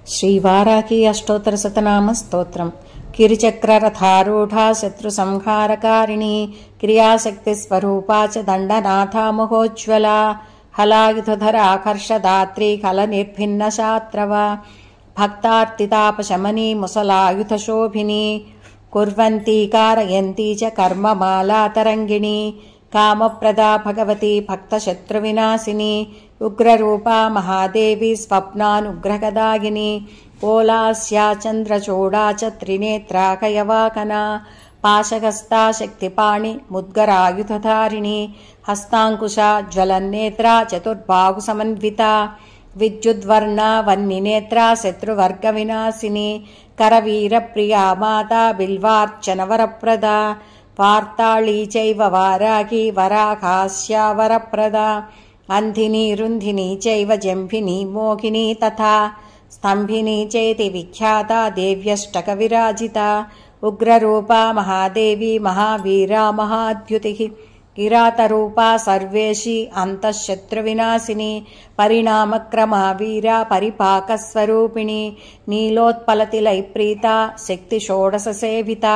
శ్రీవారాకి అష్టోత్తర శతనామ స్తోత్రం. కిరిచక్రరథారూఢా శత్రుసంహారకారిణీ క్రియాశక్తి స్వరూపా చ దండనాథా మహోజ్వలా హలాయుధధరాకర్షదాత్రీ కలనిర్భిన్న శాత్రవ భక్తార్తితాపశమనీ ముసలాయుధశోభినీ కుర్వంతీ కారయంతీ చ కర్మమాలా తరంగిణీ కామప్రదా భగవతి భక్తశత్రువినాశిని ఉగ్రరూపా మహాదేవి స్వప్నానుగ్రహదాయిని పోలాస్యా చంద్రచూడా చ త్రినేత్రా కయవాకనా పాశహస్తా శక్తిపాణి ముద్గరాయుధధారిణి హస్తాంకుశా జ్వలన్నేత్రా చతుర్బాహు సమన్వితా విద్యుద్వర్ణా వన్నినేత్రా శత్రువర్గ వినాశిని కరవీరప్రియా మాతా బిల్వార్చనవరప్రదా వార్తాళీ చైవ వారాహి వరాహాస్యా వరప్రదా అంధినీ రుంధినీ చైవ జంభినీ మోహినీ తథా స్తంభినీ చేతి విఖ్యాతా దేవ్యష్టక విరాజితా ఉగ్రరూపా మహాదేవి మహావీరా మహాద్యుతిః కిరాతరూపా సర్వేషి అంతఃశత్రువినాశిని పరిణామక్రమా వీరా పరిపాకస్వరూపిణి నీలోత్పలతిలైప్రీతా శక్తి షోడశ సేవితా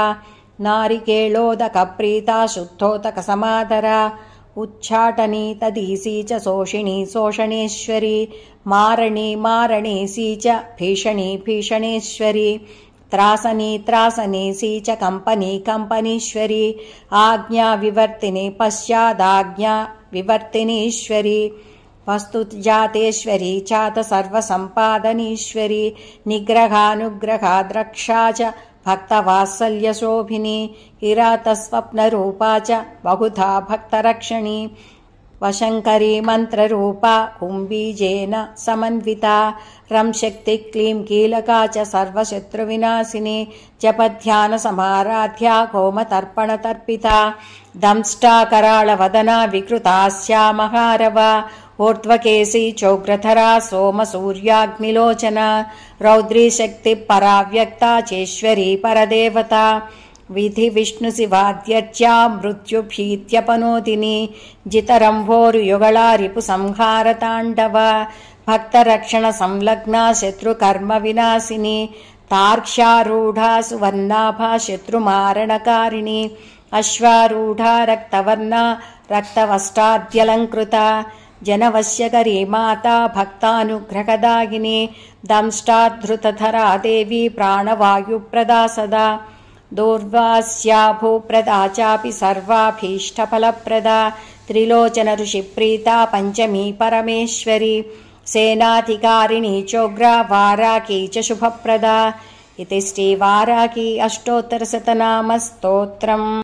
నారికేళోదక ప్రీతా శుద్ధోదక సమాదరా ఉచ్చాటనీ తదీసీ చ శోషిణీ శోషణేశ్వరీ మారణీ మారణేసీ చ భీషణీ భీషణేశ్వరీ త్రాసనీ త్రాసనేసీ చ కంపనీ కంపనీశ్వరీ ఆజ్ఞా వివర్తిని పశ్చాదాజ్ఞా వివర్తినీశ్వరీ వస్తుజాతేశ్వరీ చాత సర్వసంపాదనీశ్వరీ నిగ్రహానుగ్రహా ద్రక్షా చ భక్తవాత్సల్యశోభిని కిరాతస్వప్నరూపా చ బహుధా భక్తరక్షణి వశంకరీ మంత్రరూపా కుంభీజేన సమన్వితా రంశక్తి క్లీం కీలకా చ సర్వశత్రువినాశిని జపధ్యాన సమారాధ్యా హోమతర్పణతర్పితా దంష్టాకరాళవదనా వికృతాస్యా మహారవా ఊర్ధ్వకేశీ చోగ్రధరా సోమసూర్యాగ్నిలోచన రౌద్రీ శక్తి పరావ్యక్తా చేశ్వరీ పరదేవతా విధి విష్ణు శివాద్యర్చ్యా మృత్యుభీత్యపనోదిని జితరంభోరుయుగళా రిపు సంహారతాండవ భక్తరక్షణ సంలగ్నా శత్రుకర్మ వినాశిని తార్క్ష్యారూఢా సువర్ణాభా శత్రుమారణకారిణి అశ్వారూఢా రక్తవర్ణా రక్తవష్టాద్యలంకృతా జనవశ్యకరీ మాతా భక్తానుగ్రహదాయిని దంష్టాధృతధరా దేవీ ప్రాణవాయుప్రదా సదా దూర్వాస్యా భూప్రదా చాపి సర్వాభీష్టఫలప్రదా త్రిలోచన ఋషిప్రీతా పంచమీ పరమేశ్వరీ సేనాధికారిణీ చోగ్రా వారాకీ చ శుభప్రదా. ఇది శ్రీవారాకీ అష్టోత్తరశతనామ స్తోత్రం.